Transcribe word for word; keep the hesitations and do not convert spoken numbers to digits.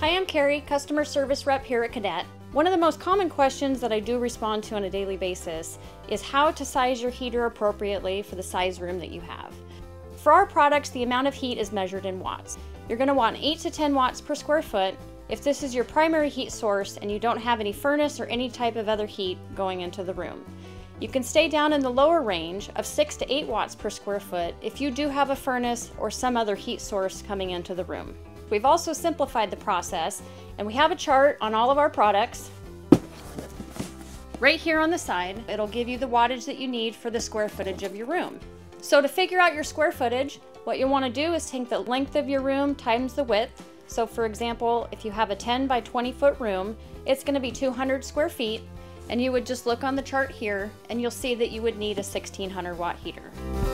Hi, I'm Carrie, customer service rep here at Cadet. One of the most common questions that I do respond to on a daily basis is how to size your heater appropriately for the size room that you have. For our products, the amount of heat is measured in watts. You're going to want eight to ten watts per square foot if this is your primary heat source and you don't have any furnace or any type of other heat going into the room. You can stay down in the lower range of six to eight watts per square foot if you do have a furnace or some other heat source coming into the room. We've also simplified the process, and we have a chart on all of our products. Right here on the side, it'll give you the wattage that you need for the square footage of your room. So to figure out your square footage, what you'll want to do is take the length of your room times the width. So for example, if you have a ten by twenty foot room, it's going to be two hundred square feet, and you would just look on the chart here and you'll see that you would need a sixteen hundred watt heater.